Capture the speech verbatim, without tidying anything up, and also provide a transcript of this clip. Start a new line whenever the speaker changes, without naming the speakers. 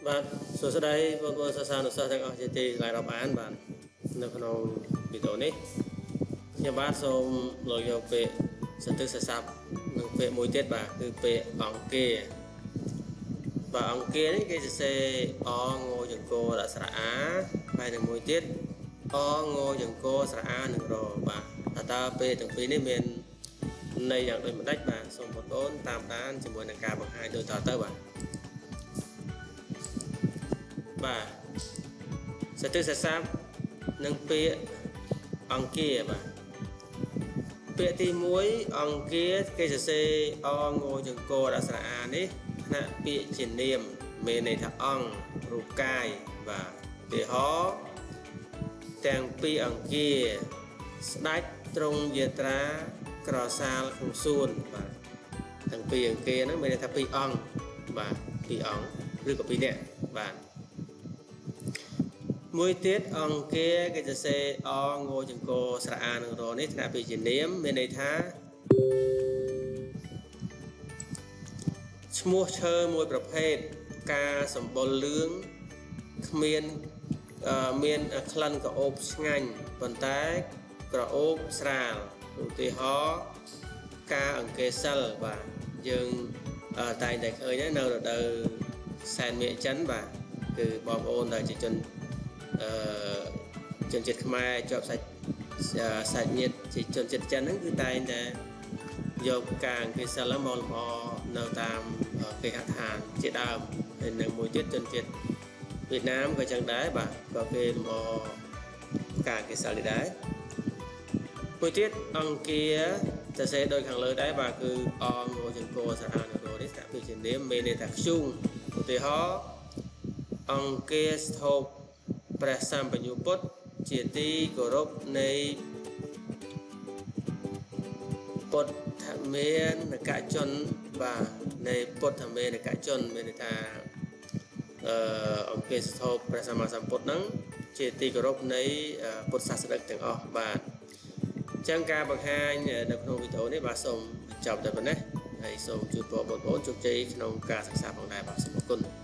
បាទសួស្តីបងប្អូនសិស្សានុសិស្សទាំងអស់ជាទីស្រឡាញ់រាប់អានបាទនៅក្នុងវីដេអូនេះខ្ញុំបាទសូមលោកយកពាក្យសន្ទុះសរស័ព្ទនិងពាក្យមួយទៀតបាទគឺពាក្យអង្គាបាទអង្គានេះគេសរសេរអងចង្ករអក្សរអាហើយនឹងមួយទៀតអងចង្ករស្រអានិងរបាទតើពាក្យទាំងពីរនេះមានន័យយ៉ាងដូចម្ដេចបាទសូមបងប្អូនតាមដានជាមួយនឹងការបង្ហាញដូចតទៅបាទបាទសន្ទុះសរស័ព្ទនិងពាក្យអង្គាបាទពាក្យទីមួយអង្គាគេសរសេរអងចង្ករអក្សរអានេះថ្នាក់ពាក្យជានាមមានន័យថាអង្គរូបកាយបាទឧទាហរណ៍ទាំងពីរអង្គាស្ដេចទ្រង់យាត្រាក្រសាលក្នុងសួនបាទទាំងពីរអង្គាហ្នឹងមានន័យថាពីរអង្គបាទពីរអង្គឬក៏ពីរនាក់បាទមួយទៀតអង្គាគេសរសេរអងចង្ករស្រអានិងរនេះថ្នាក់ពាក្យជានាមមានន័យថាឈ្មោះឈើមួយប្រភេទការសម្បុរលឿងគ្មានមានក្លិនក្រអូបឆ្ងាញ់ប៉ុន្តែក្រអូបស្រាលឧទាហរណ៍ការអង្គាសិលបាទយើងតែងតែឃើញនៅរដូវសែនមាឃចិនបាទគឺបងប្អូនដែលជាជនអឺជនជាតិខ្មែរជាប់សាច់សាច់ញាតិជាជនជាតិចិនហ្នឹងគឺតែងតែយកការអង្គាសិលមកលម្អនៅតាមគេហដ្ឋានជាដើមហើយនៅមួយទៀតជនជាតិវៀតណាមក៏ចឹងដែរបាទក៏គេលម្អការអង្គាសិលនេះដែរមួយទៀតអង្គាសរសេរដូចខាងលើដែរបាទគឺអងចង្ករស្រអានិងរនេះដាក់ពាក្យជានាមមានន័យថាខ្ជូងឧទាហរណ៍អង្គាស្ថូបព្រះសម្បញ្ញុពុទ្ធជាទីគោរពនៃពុទ្ធមេនកជនបាទនៃពុទ្ធមេនកជនមានន័យថាអឺអង្គាស្ថូបព្រះសម្មាសម្ពុទ្ធហ្នឹងជាទីគោរពនៃពុទ្ធសាសនិកទាំងអស់បាទអញ្ចឹងការបង្ហាញនៅក្នុងវីដេអូនេះបាទសូមបញ្ចប់តែប៉ុណ្ណេះហើយសូមជូនពរបងប្អូនជោគជ័យក្នុងការសិក្សាផងដែរបាទសូមអរគុណ